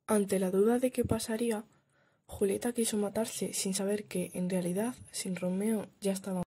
Ante la duda de qué pasaría, Julieta quiso matarse sin saber que, en realidad, sin Romeo ya estaba